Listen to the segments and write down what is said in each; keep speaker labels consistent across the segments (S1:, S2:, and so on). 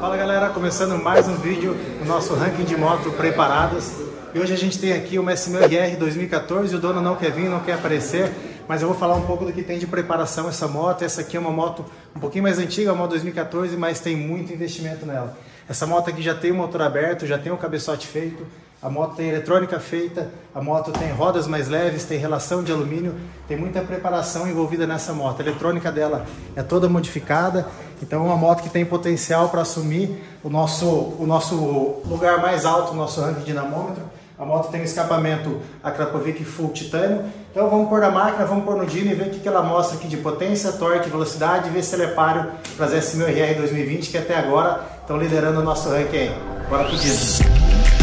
S1: Fala galera, começando mais um vídeo no nosso ranking de moto preparadas. E hoje a gente tem aqui uma S1000RR 2014, o dono não quer vir, não quer aparecer, mas eu vou falar um pouco do que tem de preparação essa moto. Essa aqui é uma moto um pouquinho mais antiga, uma moto 2014, mas tem muito investimento nela. Essa moto aqui já tem o motor aberto, já tem o cabeçote feito, a moto tem eletrônica feita, a moto tem rodas mais leves, tem relação de alumínio, tem muita preparação envolvida nessa moto. A eletrônica dela é toda modificada, então é uma moto que tem potencial para assumir o nosso lugar mais alto, o nosso ranking dinamômetro. A moto tem um escapamento Akrapovic Full Titânio. Então vamos pôr na máquina, vamos pôr no dyno e ver o que ela mostra aqui de potência, torque, velocidade, e ver se ela é páreo para as S1000RR 2020, que até agora estão liderando o nosso ranking aí. Bora pro dyno.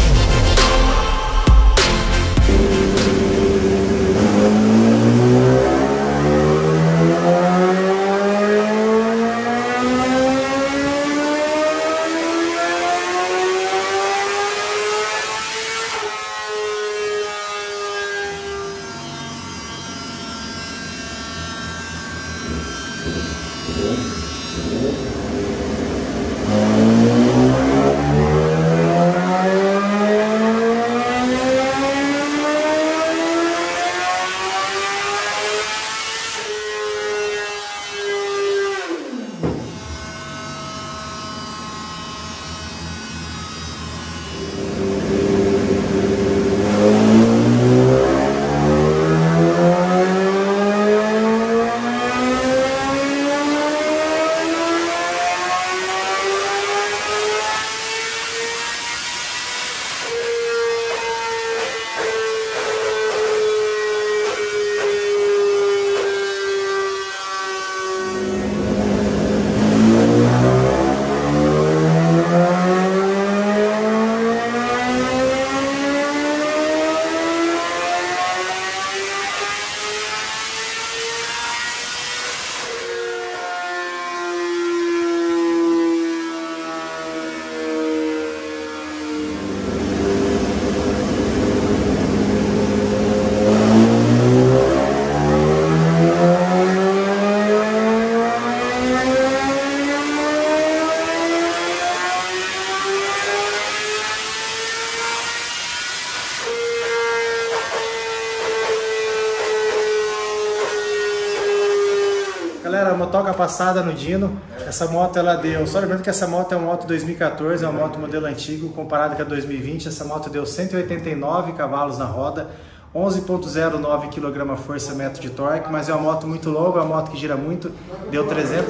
S1: Galera, motoca passada no dyno. Essa moto ela deu, só lembrando que essa moto é uma moto 2014, é uma moto modelo antigo, comparado com a 2020, essa moto deu 189 cavalos na roda, 11,09 kgfm metro de torque, mas é uma moto muito longa, é uma moto que gira muito, deu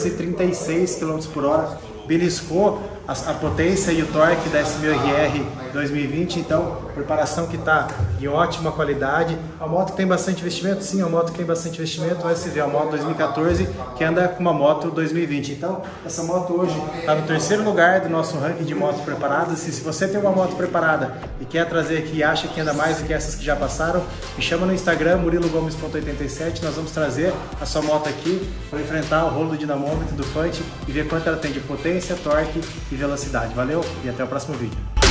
S1: 336 km por hora, beliscou a potência e o torque da S1000RR 2020, então preparação que está de ótima qualidade. A moto tem bastante investimento? Sim, a moto tem bastante investimento, mas você vê a moto 2014 que anda com uma moto 2020. Então essa moto hoje está no terceiro lugar do nosso ranking de motos preparadas. Se você tem uma moto preparada e quer trazer aqui e acha que anda mais do que essas que já passaram, me chama no Instagram, murilogomes.87, nós vamos trazer a sua moto aqui para enfrentar o rolo do dinamômetro do Fante e ver quanto ela tem de potência, torque e velocidade. Valeu e até o próximo vídeo.